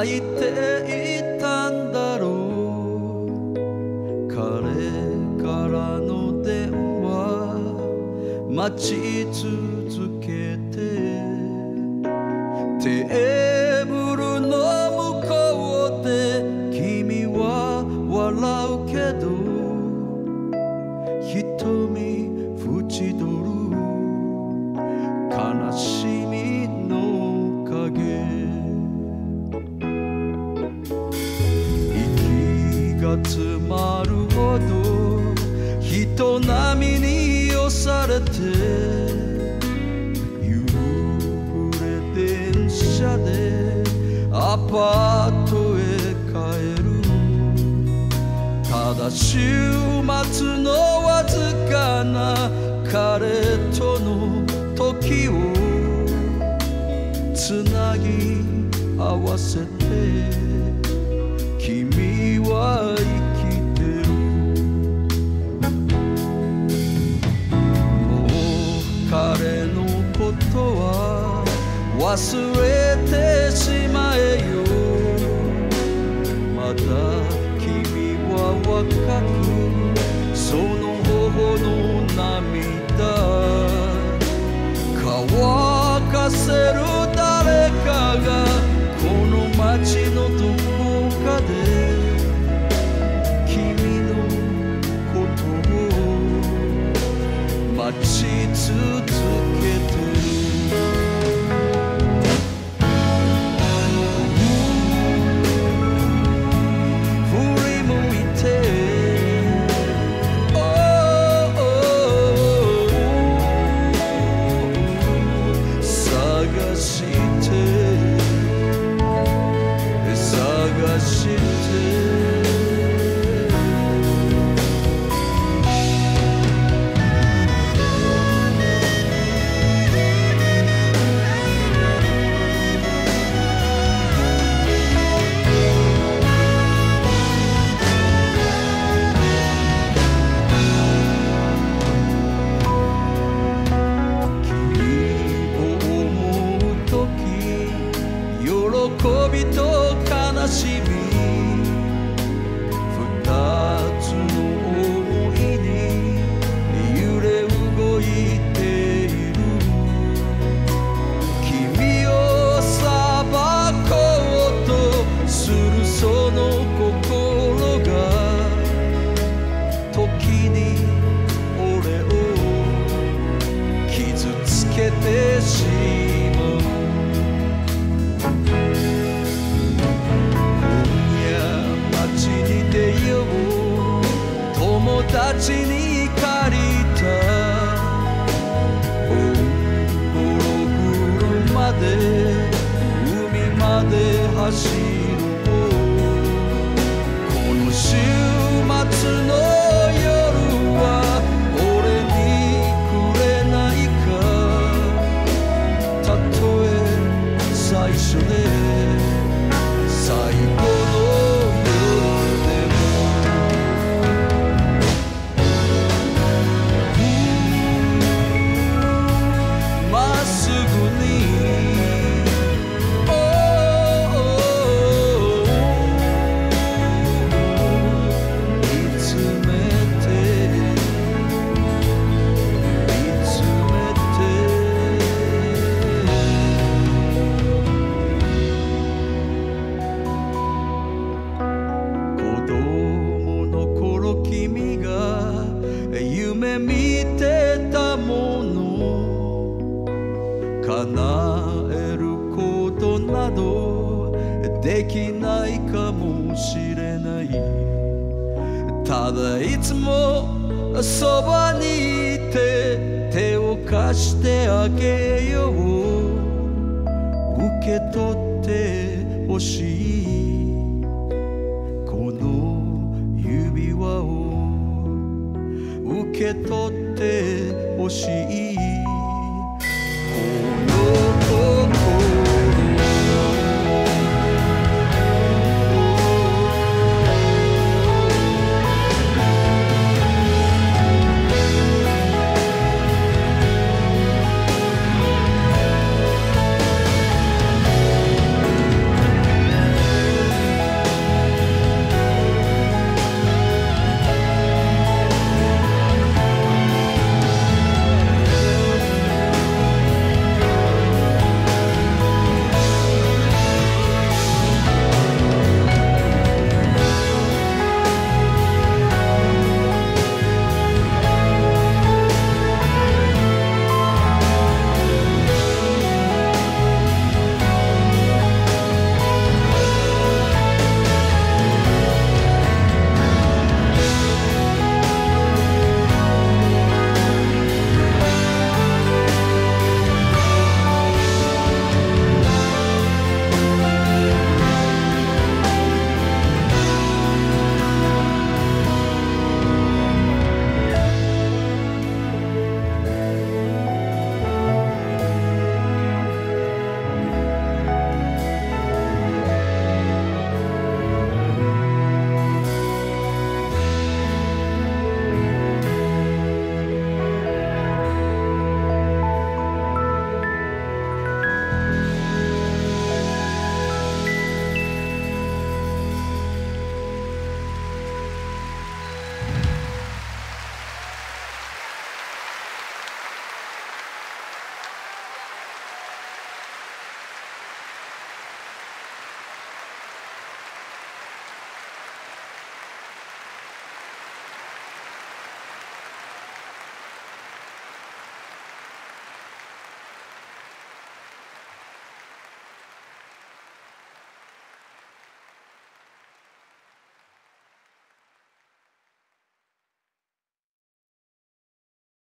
泣いていたんだろう。彼からの電話待ち続けて、テーブルの向こうで君は笑うけど、瞳縁取る悲しみの影。息が詰まるほど人波に押されて、夕暮れ電車でアパートへ帰る。ただ週末のわずかな彼との時をつなぎ合わせて、君は生きてる。もう彼のことは忘れてしまえよ。まだ君は若くその頬の涙乾かせる誰かがこの街のどこかで君のことを待ち続けてる。喜びと悲しみ、二つの想いに揺れ動いている。君を裁こうとするその心が時に俺を傷つけてしまう。友達に借りたオンボロ車で海まで走る。この週末の夜は俺にくれないか。たとえ最初で最後の君が夢見てたもの叶えることなどできないかもしれない。ただいつもそばにいて手を貸してあげよう。受け取ってほしいこの指輪を受け取ってほしい。この心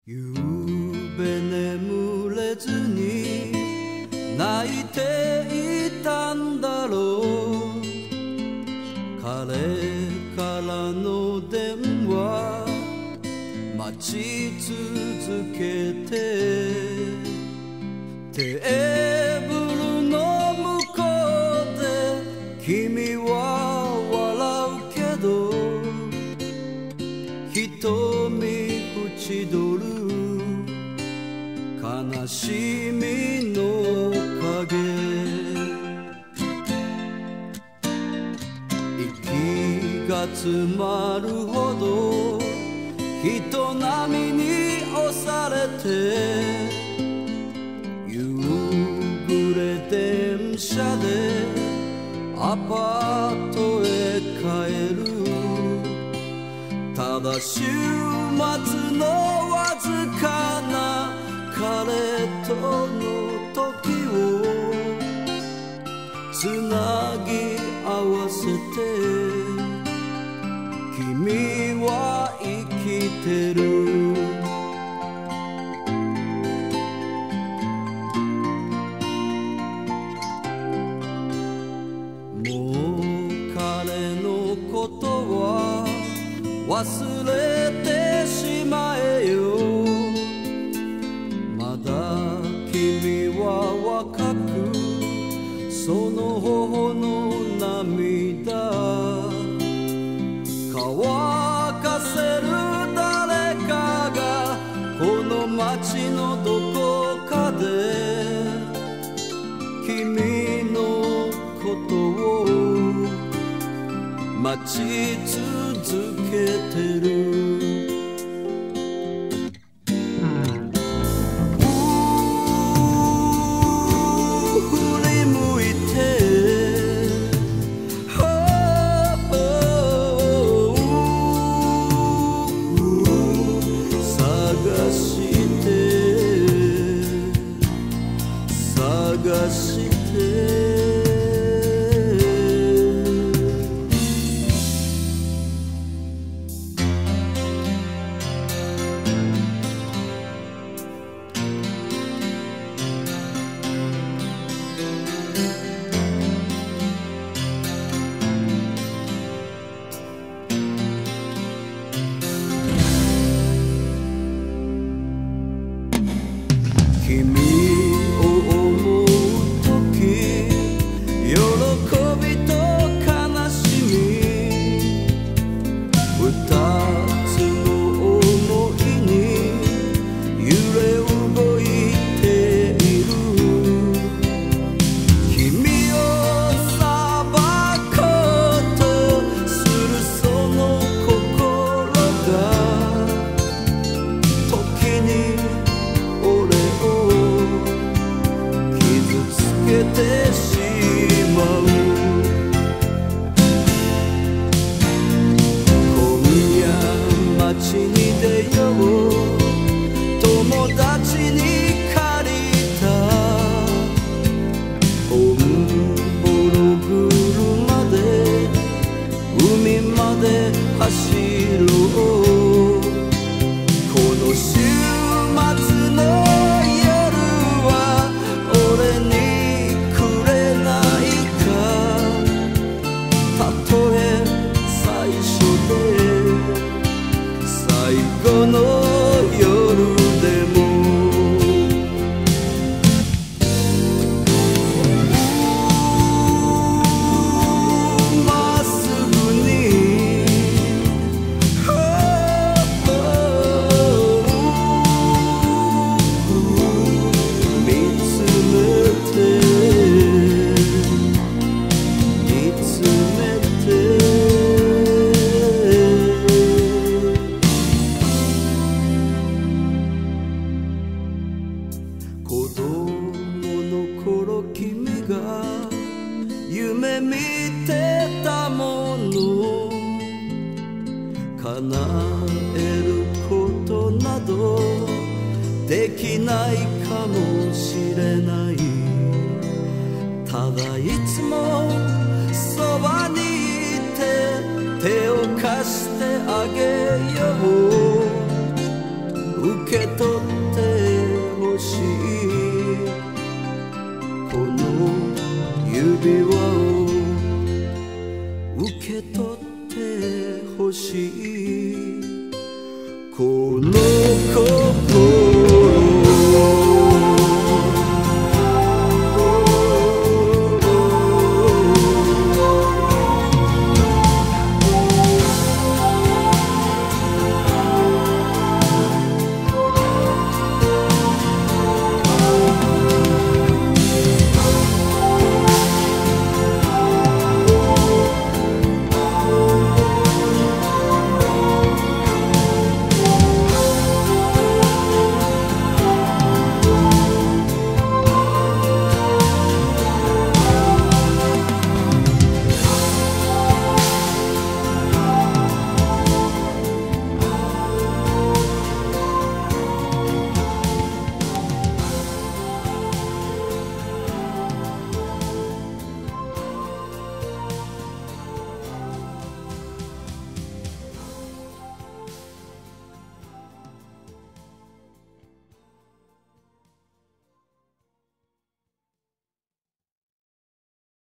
ゆうべ眠れずに泣いていたんだろう。彼からの電話待ち続けて、テーブルの向こうで君は笑うけど、瞳縁取る悲しみの影、息が詰まるほど人波に押されて、夕暮れ電車でアパートへ帰る。ただ週末のわずかな彼との時をつなぎ合わせて、君は生きてる。もう彼のことは忘れてしまえよ。まだ君は若く、その頬の涙乾かせる誰かがこの街のどこかで君のことを待ち続けてる。探して君てしまう。今夜街に出よう。友達に借りたオンボロ車で海まで走ろう。この週末の夜は俺にこの夜でもまっすぐに見つめて見つめて子供の頃君が夢見てたもの叶えることなどできないかもしれない。ただいつもそばにいて手を貸してあげよう。受けこの